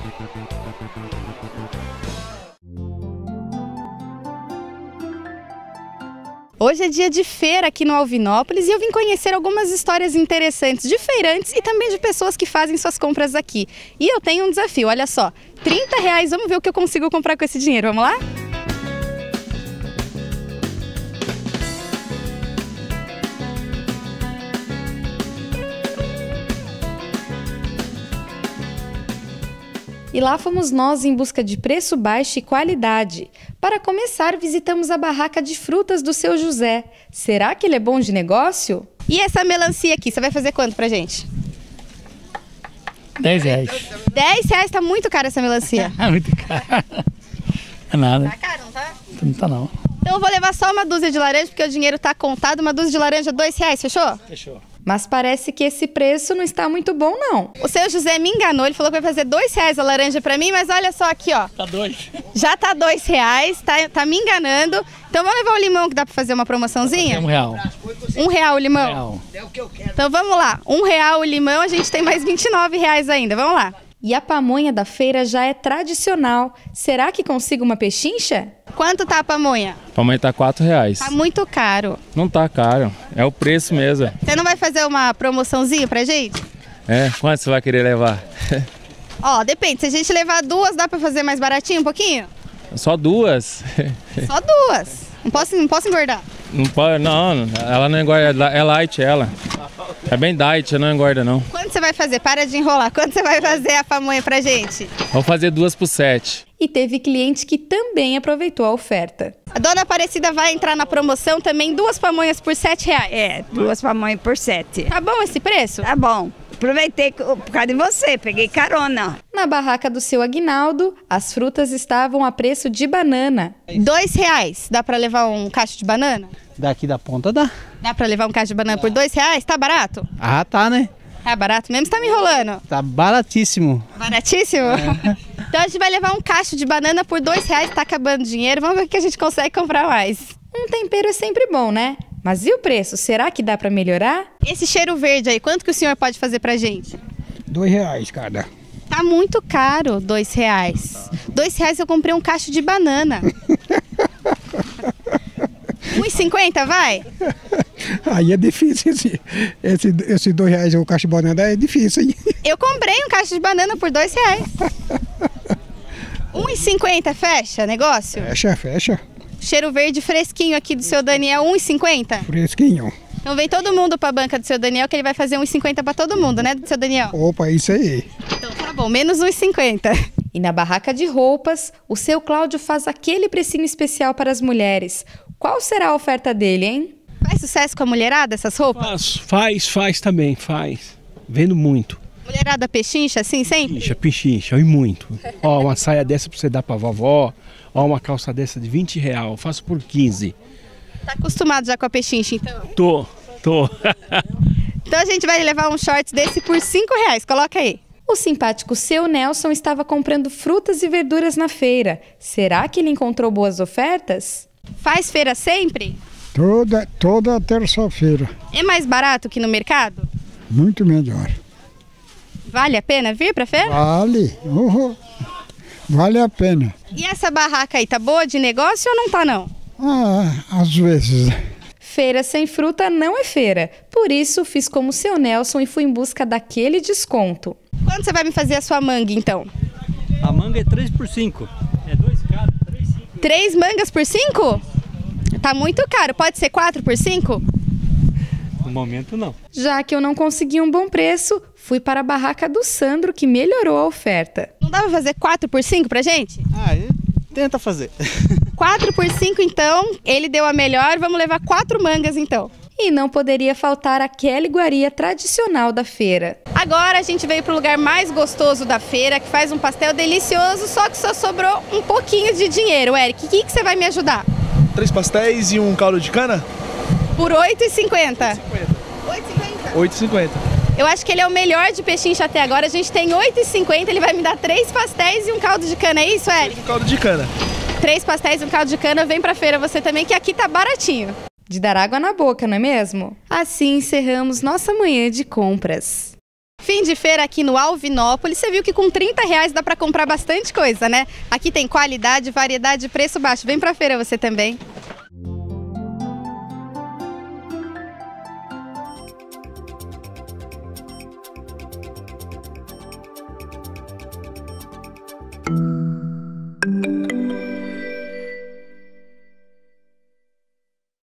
Hoje é dia de feira aqui no Alvinópolis e eu vim conhecer algumas histórias interessantes de feirantes e também de pessoas que fazem suas compras aqui. E eu tenho um desafio, olha só, R$30, vamos ver o que eu consigo comprar com esse dinheiro, vamos lá? E lá fomos nós em busca de preço baixo e qualidade. Para começar, visitamos a barraca de frutas do seu José. Será que ele é bom de negócio? E essa melancia aqui, você vai fazer quanto pra gente? R$10. R$10? Tá muito cara essa melancia. É muito caro. É nada. Tá caro, não tá? Não tá não. Então eu vou levar só uma dúzia de laranja, porque o dinheiro tá contado. Uma dúzia de laranja, R$2, fechou? Fechou. Mas parece que esse preço não está muito bom, não. O seu José me enganou, ele falou que vai fazer R$2 a laranja pra mim, mas olha só aqui, ó. Tá dois. Já tá R$2, tá me enganando. Então vamos levar o limão que dá pra fazer uma promoçãozinha? R$1. R$1 o limão? R$1. Então vamos lá, R$1 o limão, a gente tem mais R$29 ainda, vamos lá. E a pamonha da feira já é tradicional. Será que consigo uma pechincha? Quanto tá a pamonha? A pamonha tá R$4. Tá muito caro. Não tá caro, é o preço mesmo. Você não vai fazer uma promoçãozinha pra gente? É, quanto você vai querer levar? Ó, depende, se a gente levar duas, dá pra fazer mais baratinho um pouquinho? Só duas? Só duas. Não posso engordar. Não pode, não, ela não engorda, é light ela. É bem diet, não engorda não. Quanto você vai fazer? Para de enrolar. Quanto você vai fazer a pamonha pra gente? Vou fazer 2 por R$7. E teve cliente que também aproveitou a oferta. A dona Aparecida vai entrar na promoção também, 2 pamonhas por R$7. É, 2 pamonhas por R$7. Tá bom esse preço? Tá bom. Aproveitei por causa de você, peguei carona. Na barraca do seu Aguinaldo, as frutas estavam a preço de banana. R$2. Dá pra levar um cacho de banana? Daqui da ponta dá. Dá pra levar um cacho de banana por R$2? Tá barato? Ah, tá, né? Tá barato mesmo? Você tá me enrolando? Tá baratíssimo. Baratíssimo? É. Então a gente vai levar um cacho de banana por R$2, tá acabando o dinheiro, vamos ver o que a gente consegue comprar mais. Um tempero é sempre bom, né? Mas e o preço? Será que dá pra melhorar? Esse cheiro verde aí, quanto que o senhor pode fazer pra gente? R$2 cada. Tá muito caro, R$2. R$2 eu comprei um cacho de banana. R$1,50 vai? Aí é difícil, esse R$2 o cacho de banana é difícil, hein? Eu comprei um cacho de banana por R$2. R$1,50 fecha negócio? Fecha. Cheiro verde fresquinho aqui do seu Daniel, R$1,50? Fresquinho. Então vem todo mundo pra banca do seu Daniel, que ele vai fazer R$1,50 pra todo mundo, né, do seu Daniel? Opa, isso aí. Então tá bom, menos R$1,50. E na barraca de roupas, o seu Cláudio faz aquele precinho especial para as mulheres. Qual será a oferta dele, hein? Faz sucesso com a mulherada, essas roupas? Faz também. Vendo muito. Mulherada pechincha, assim, sempre? Pechincha, e muito. Ó, uma saia dessa pra você dar pra vovó. Ó, uma calça dessa de R$20, faço por 15. Tá acostumado já com a pechincha, então? Tô. Então a gente vai levar um shorts desse por R$5, coloca aí. O simpático seu Nelson estava comprando frutas e verduras na feira. Será que ele encontrou boas ofertas? Faz feira sempre? Toda terça-feira. É mais barato que no mercado? Muito melhor. Vale a pena vir pra feira? Vale. Vale a pena. E essa barraca aí, tá boa de negócio ou não tá não? Às vezes. Feira sem fruta não é feira. Por isso, fiz como o seu Nelson e fui em busca daquele desconto. Quando você vai me fazer a sua manga, então? A manga é 3 por 5. É 2 cada, 3, 5. 3 mangas por 5? Tá muito caro. Pode ser 4 por 5? No momento, não. Já que eu não consegui um bom preço, fui para a barraca do Sandro, que melhorou a oferta. Não dá pra fazer 4 por 5 pra gente? Tenta fazer. 4 por 5, então. Ele deu a melhor. Vamos levar 4 mangas, então. E não poderia faltar aquela iguaria tradicional da feira. Agora a gente veio para o lugar mais gostoso da feira, que faz um pastel delicioso, só que só sobrou um pouquinho de dinheiro. Eric, o que você vai me ajudar? 3 pastéis e um caldo de cana? Por R$8,50. R$8,50? R$8,50. Eu acho que ele é o melhor de pechincha até agora. A gente tem R$8,50, ele vai me dar 3 pastéis e um caldo de cana, é isso, Eric? Um caldo de cana. 3 pastéis e um caldo de cana, vem pra feira você também, que aqui tá baratinho. De dar água na boca, não é mesmo? Assim encerramos nossa manhã de compras. Fim de feira aqui no Alvinópolis, você viu que com R$30 dá para comprar bastante coisa, né? Aqui tem qualidade, variedade e preço baixo. Vem pra feira você também.